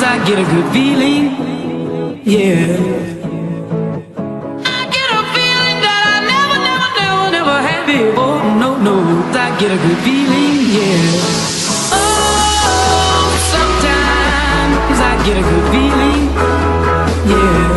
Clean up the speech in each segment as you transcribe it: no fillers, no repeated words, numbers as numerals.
I get a good feeling, yeah. I get a feeling that I never had before. No, I get a good feeling, yeah. Oh, sometimes I get a good feeling, yeah.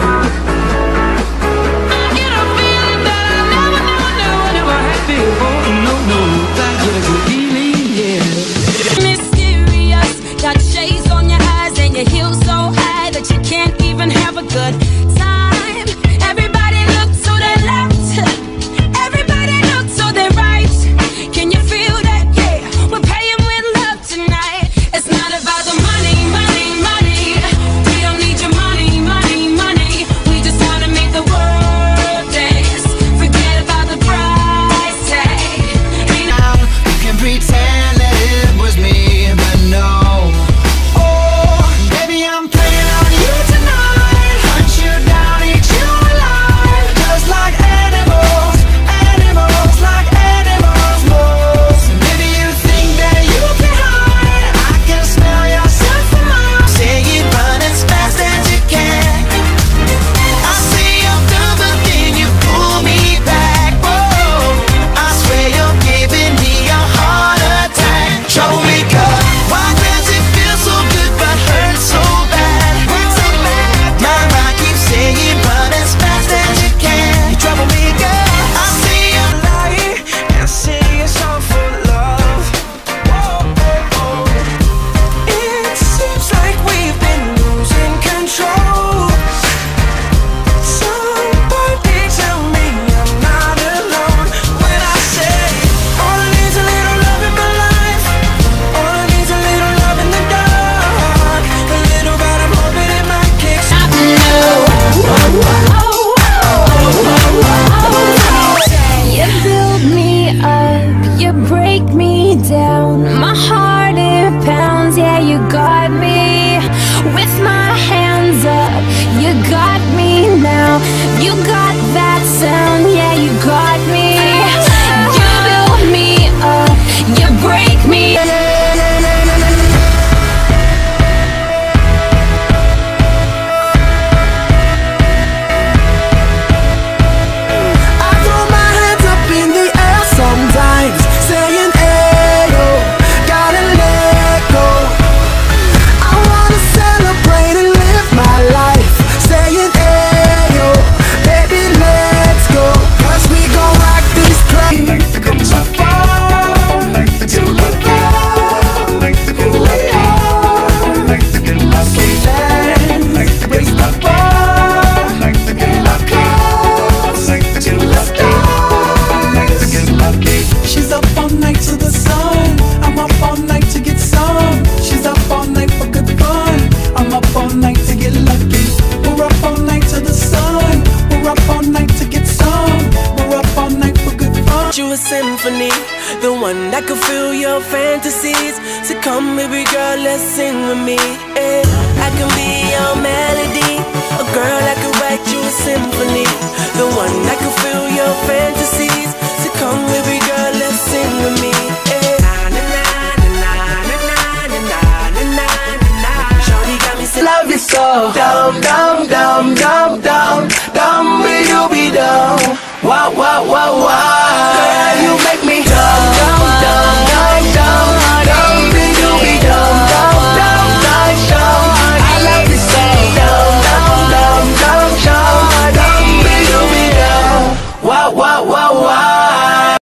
I get a feeling that I never had before. No, I get a good feeling, yeah. Mysterious, got shades on your eyes and your heels so high that you can't even have a good time. Everybody looks to their left, everybody looks to their right. Can you feel that? Yeah, we're paying with love tonight. It's not about the money, money, money. We don't need your money, money, money. We just wanna make the world dance. Forget about the price tag. Now you can pretend that it was me, but no. Oh, baby, I'm playing on you tonight. Hunt you down, eat you alive. Just like animals, animals, like animals most. Maybe you think that you can hide. I can smell yourself from miles. Say you run as fast as you can. I see you do the thing, you pull me back. Whoa, I swear you're giving me a heart attack. Trouble maker, why does it feel so good but hurt so bad? My mind keeps saying run as fast as you can. You trouble maker, I see you lie and sing a song for love. It seems like we've been losing control. Somebody tell me I'm not alone when I say all I need's a little love in my life. All I need's a little love in the dark. A little but I'm hoping it might kick You build me up, you break me down. My heart it pounds, yeah, you got me. With my hands up, you got me now. You got that sound, yeah, you got me. You build me up, you break me. I throw my hands up in the air sometimes, saying, ayo, gotta let go. I wanna celebrate and live my life, saying, ayo, baby, let's go. 'Cause we gon' rock this place. So far, to the ground, who we are. So let's raise the bar, and our cause to the stars. She's up all night to the sun. I'm up all night to get some. She's up all night for good fun. I'm up all night to get lucky. We're up all night to the sun. We're up all night to get some. We're up all night for good fun. You a symphony, the one that could fill your fantasies. So come, baby girl, let's sing with me. I can be your melody, a girl that could write you a symphony, the one that could fill your fantasies. So come, baby girl, let's sing with me. Shawty got me singing. Love you so. Dumb, dumb, dumb, dumb, dumb, dumb, will you be dumb? Wow, wow, wow, wow.